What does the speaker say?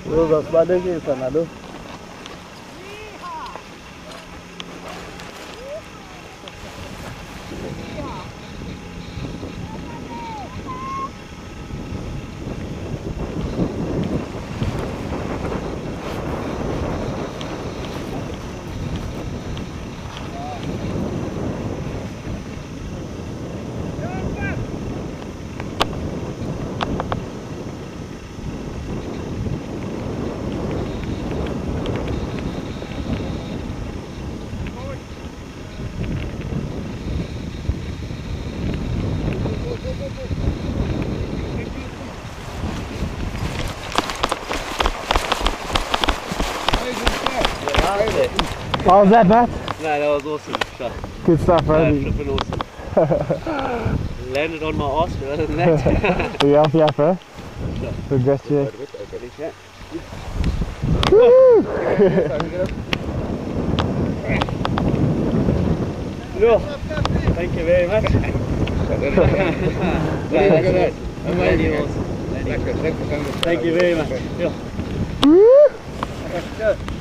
Uzasibadekisa nalo. How was that, Matt? No, that was awesome shot. Good stuff, right? Flipping awesome. Landed on my arse, but other than that. Are you happy up, eh? Sure. Good rest, yeah. No. Thank you very much. Very awesome. Thank you very much. Yeah.